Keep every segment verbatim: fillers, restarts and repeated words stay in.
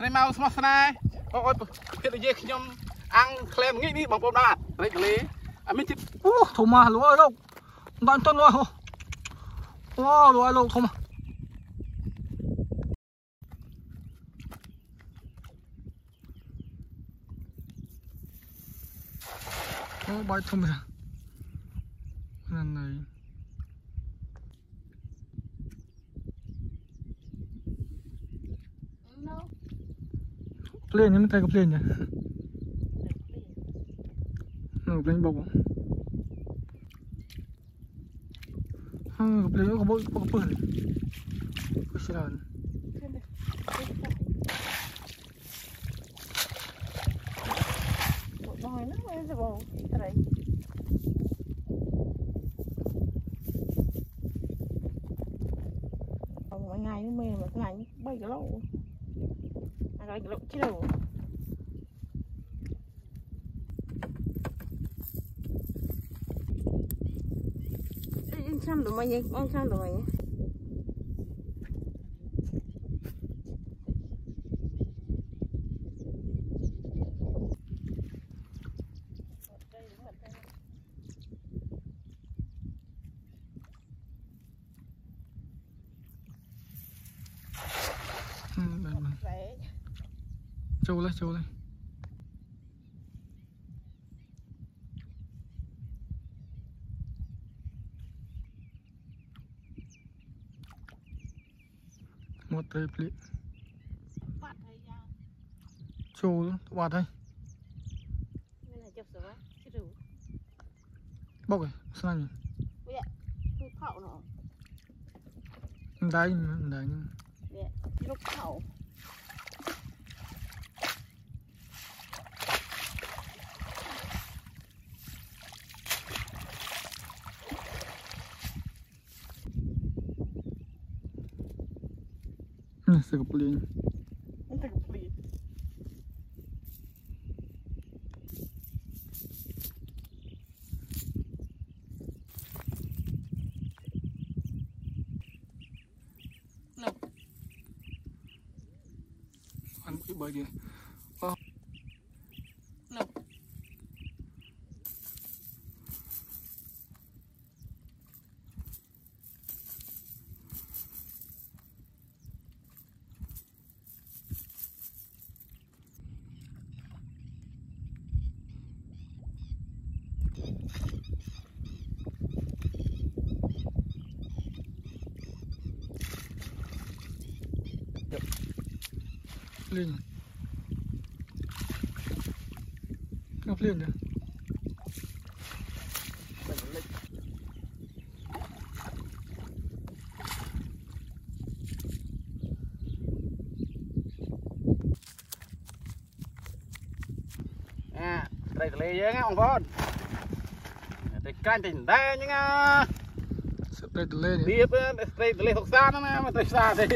này mau smart này ôi hiện giờ khi nhom ăn klem nghĩ đi bằng bông đạn lấy lấy à mình chỉ thùng mà lúa ở đâu đạn chân lúa wow lúa đâu thùng ô bài thùng ra lần này plane nhưng mà tay có plane nhỉ? Ừ, plane bọc. Ừ, plane có bôi có bôi này. Có gì đâu. Nói nó mới sẽ bầu đây. Mỗi ngày nó mê mà cái này bay cái lỗ. Cái lỗ chứ đâu. Anh chăm được mày nhỉ? Anh chăm được mày nhỉ? Châu lên, châu lên. Một tay plate. Châu luôn, ba tay. Bốc rồi, sao nhỉ? Phậu nó. Đấy, đấy. Dạ, lúc phậu. Sẽ gặp liền. Sẽ gặp liền. No. Ăn cái bơi đi. Oh. No. Lên ngọc lên được à đây là lấy nhá ông con đây canh tỉnh đây nhá đây từ lên đi đây lấy học xa nó mà tới xa thì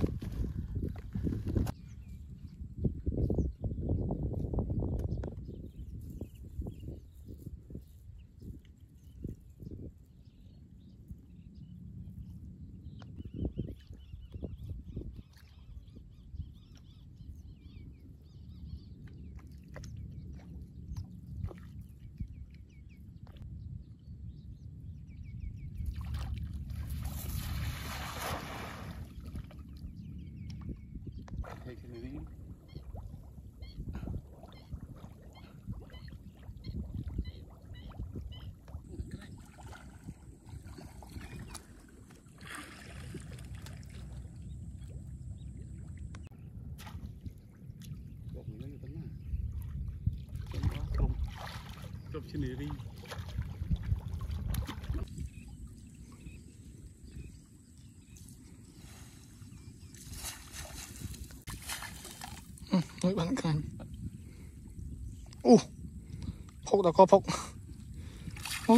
chụp trên này đi mấy bạn cảnh u phốc đã có phốc ô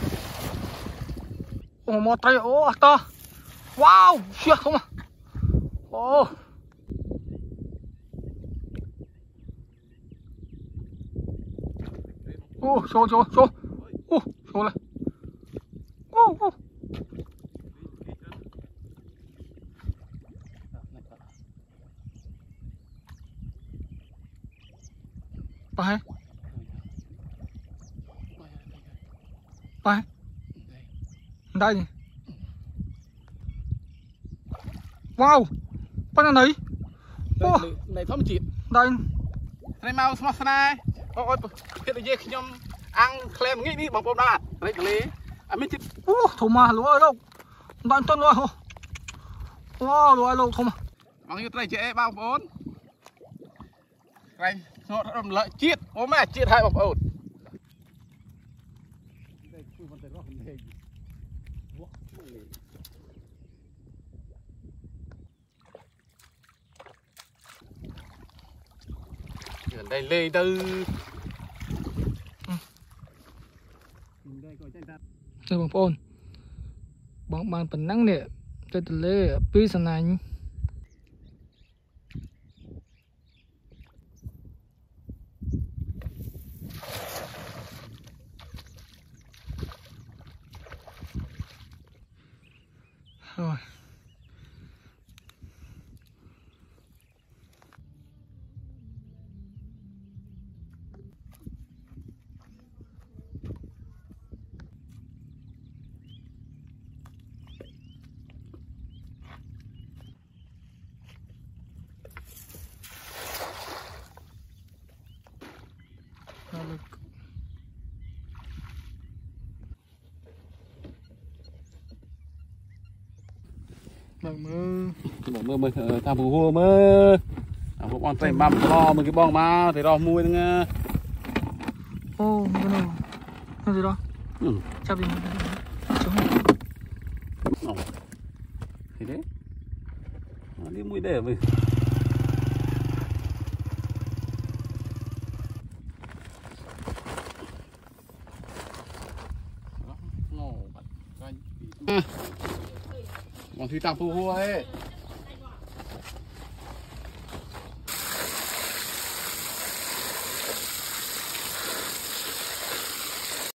ô một tay ô to wow shit không à Ô. Ô, số số số. Ô, số này. Ô ô. Bài. Bài. Đây. Wow. Bài này. Ô. Này thấm chít. Đây. Này mau smart này. Ôi, cái này dễ khi nhom ăn klem nghĩ đi bằng bông đạn. Đấy lấy. À mình chít. Ô, thổ mà lúa ở đâu? Đang chân luôn. Wow, lúa ở đâu thổ mà. Bằng như này chế bao bốn. Này, nó đâm lợi chiết. Ô mẹ chiết hai bọc ổn. Đây lê tư. Đây bang pon. Bang bang penang ni. Tôi tu le pi sanai. Rồi. Mơ mơ mơ mơ ta phù hùa mơ à phù con tay mắm lo mơ cái bong mà thì lo mui nữa. Ô cái này cái gì đó ừ. Chắp đi Ồ. Thì đấy nó đi mui để mình bằng thủy tàng phù hùa ấy.